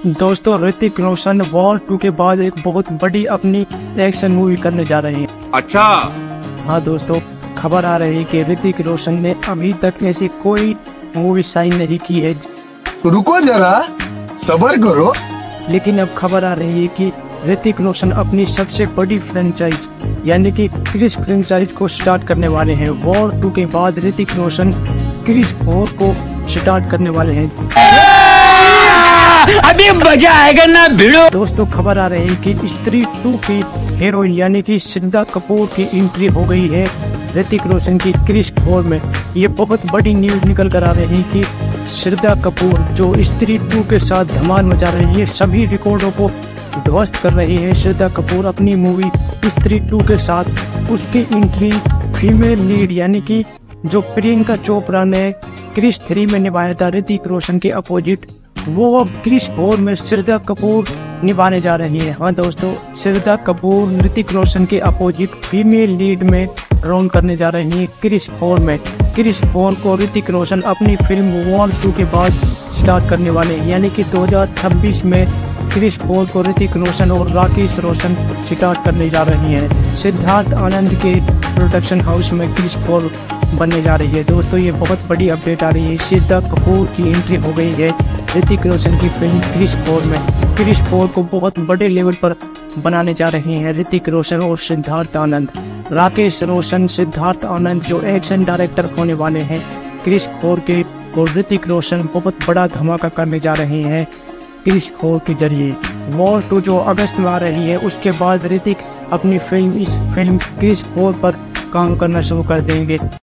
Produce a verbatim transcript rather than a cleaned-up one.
दोस्तों Hrithik Roshan war two के बाद एक बहुत बड़ी अपनी एक्शन मूवी करने जा रहे हैं। अच्छा हाँ दोस्तों, खबर आ रही है कि ऋतिक रोशन ने अभी तक ऐसी कोई मूवी साइन नहीं की है। रुको जरा, सब्र करो। लेकिन अब खबर आ रही है कि ऋतिक रोशन अपनी सबसे बड़ी फ्रेंचाइज यानी कि क्रिश फ्रेंचाइज को स्टार्ट करने वाले हैं। वॉर टू के बाद ऋतिक रोशन क्रिश फोर को स्टार्ट करने वाले हैं। अभी मजा आएगा ना भिड़ो। दोस्तों खबर आ रही है कि स्त्री टू की हीरोइन यानी कि श्रद्धा कपूर की एंट्री हो गई है ऋतिक रोशन की क्रिश फोर में। ये बहुत बड़ी न्यूज निकल कर आ रही है कि श्रद्धा कपूर जो स्त्री टू के साथ धमाल मचा रही है, सभी रिकॉर्डों को ध्वस्त कर रही है। श्रद्धा कपूर अपनी मूवी स्त्री टू के साथ उसकी एंट्री फीमेल लीड यानी कि जो प्रियंका चोपड़ा ने क्रिश थ्री में निभाया था ऋतिक रोशन के अपोजिट, वो अब क्रिश फोर में श्रद्धा कपूर निभाने जा रही है। हाँ दोस्तों, श्रद्धा कपूर ऋतिक रोशन के अपोजिट फीमेल लीड में रोल करने जा रही है क्रिश फोर में। क्रिश फोर को ऋतिक रोशन अपनी फिल्म वॉर टू के बाद स्टार्ट करने वाले हैं, यानी कि दो हज़ार छब्बीस में क्रिश फोर को ऋतिक रोशन और राकेश रोशन स्टार्ट करने जा रही हैं। सिद्धार्थ आनंद के प्रोडक्शन हाउस में क्रिश फोर बनने जा रही है। दोस्तों ये बहुत बड़ी अपडेट आ रही है, श्रद्धा कपूर की एंट्री हो गई है ऋतिक रोशन की फिल्म क्रिश फोर में। क्रिश फोर को बहुत बड़े लेवल पर बनाने जा रहे हैं ऋतिक रोशन और सिद्धार्थ आनंद। राकेश रोशन, सिद्धार्थ आनंद जो एक्शन डायरेक्टर होने वाले हैं क्रिश फोर के, और ऋतिक रोशन बहुत बड़ा धमाका करने जा रहे हैं क्रिश फोर के जरिए। वॉर टू जो अगस्त में आ रही है, उसके बाद ऋतिक अपनी फिल्म इस फिल्म क्रिश फोर पर काम करना शुरू कर देंगे।